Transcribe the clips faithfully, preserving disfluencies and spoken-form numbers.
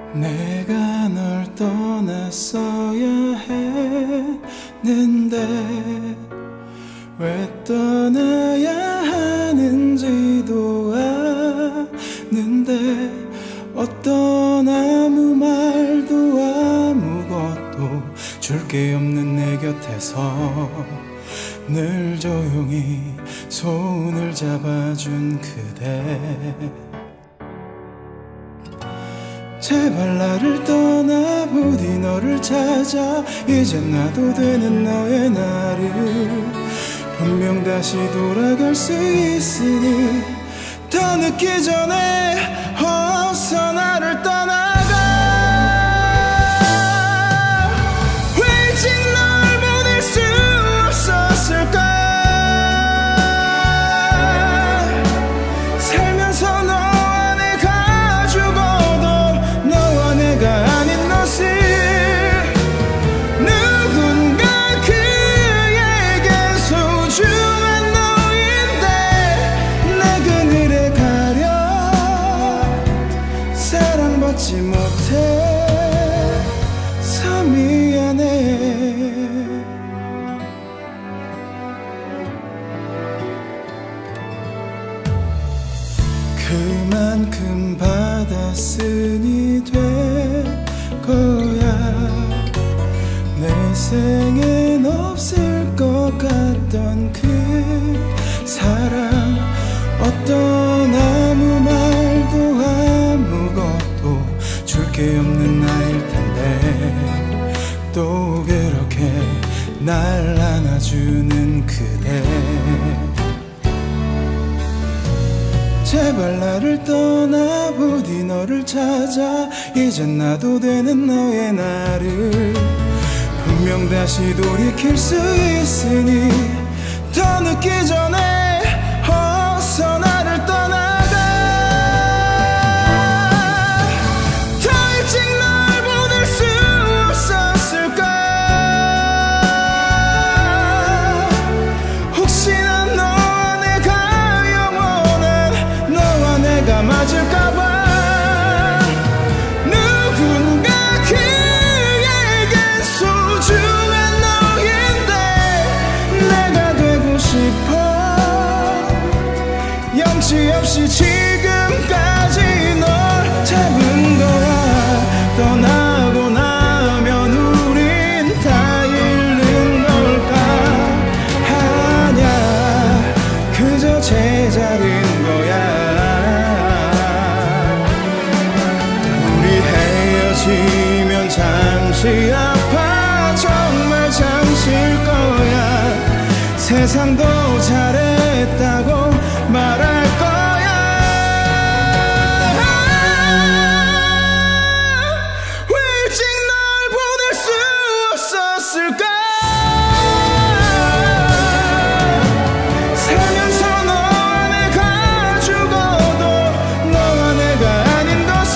내가 널 떠났어야 했는데 왜 떠나야 하는지도 아는데 어떤 아무 말도 아무것도 줄 게 없는 내 곁에서 늘 조용히 손을 잡아준 그대, 제발 나를 떠나 부디 너를 찾아 이젠 나도 되는 너의 나를 분명 다시 돌아갈 수 있으니 더 늦기 전에 어서 나를 떠나가. 왜 일찍 널 보낼 수 없었을까. 살면서 너와 내가 죽어도 너와 내가 아닌 것을 누군가 그에게 소중한 너인데 내 그늘에 가려 사랑받지 못해서 미안해. 그만큼 받았으니 될 거야. 내 생엔 없을 것 같던 그 사랑, 어떤 아무 말도 아무것도 줄 게 없는 나일 텐데 또 그렇게 날 안아주는 그대, 제발 나를 떠나 부디 너를 찾아 이젠 나도 되는 너의 나를 분명 다시 돌이킬 수 있으니 더 늦기 전에 어서 나를 떠나가. 더 일찍 널 보낼 수 없었을까. 혹시나 너와 내가 영원한 너와 내가 맞을까봐 누군가 그에겐 소중한 너인데 내가 되고 싶어. 염치 없이 지금까지 널 잡은 거야. 떠나고 나면 우린 다 잃는 걸까. 아냐, 그저 제자리인 거야. 우리 헤어지면 잠시 아파 정말 잠시일 거야. 세상도 잘했다고 말할 거야. 왜 일찍 널 보낼 수 없었을까. 살면서 너와 내가 죽어도 너와 내가 아닌 것을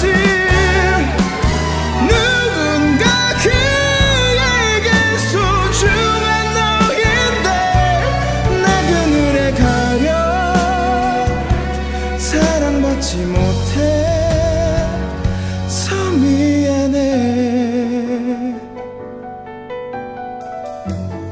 누군가 그에게 소중한 너인데 내 그늘에 가려 사랑받지 못해서 미안해.